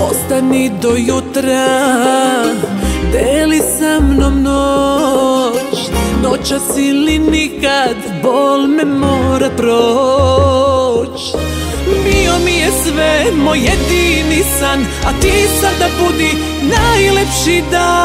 Ostani do jutra, deli sa mnom noć. Noćas ili nikad, bol me mora proć. Bio mi je sve, moj jedini san, a ti sada budi najlepši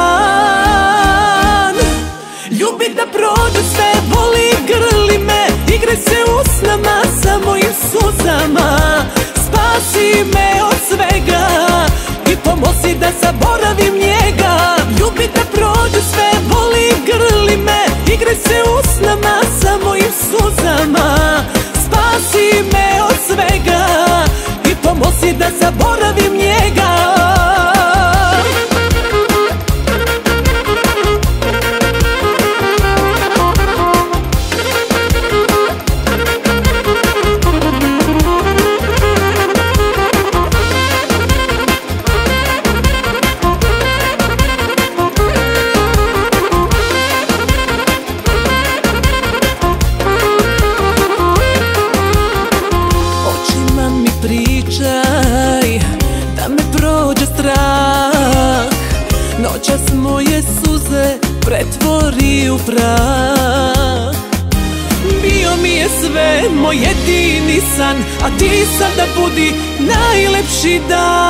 dan. Ljubi da prođe sve, voli, grli me, igraj se usnama sa mojim suzama. Spasi me od svega i pomozi da zaboravim njega. Ljubi da prođe sve, voli, grli me, igraj se usnama sa mojim suzama. Spasi me od svega i pomozi da zaboravim njega. Pričaj, da me prođe strah. Noćas moje suze pretvori u prah. Bio mi je sve, moj jedini san, a ti sada budi najlepši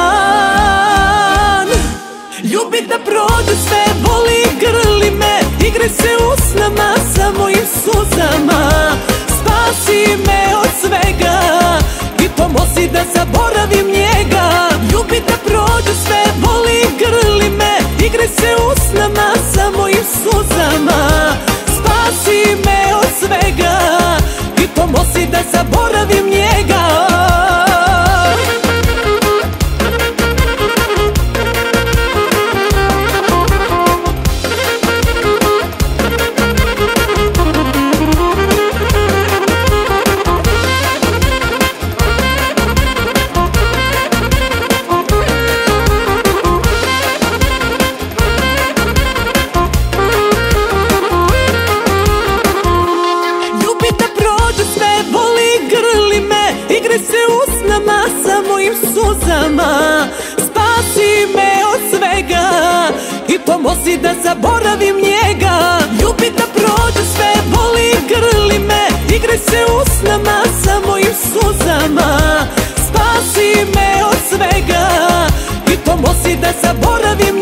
dan. Ljubi da prođe sve, voli, grli me, igraj se usnama sa mojim suzama. Spasi me od svega i pomozi da zaboravim njega. Ljubi da prođe sve, voli, grli me, igraj se usnama sa mojim suzama. Spasi me od svega i pomozi da zaboravim njega. Igraj se usnama sa mojim suzama. Spasi me od svega i pomozi da zaboravim njega. Ljubi da prođe sve, voli, grli me, igraj se usnama sa mojim suzama. Spasi me od svega i pomozi da zaboravim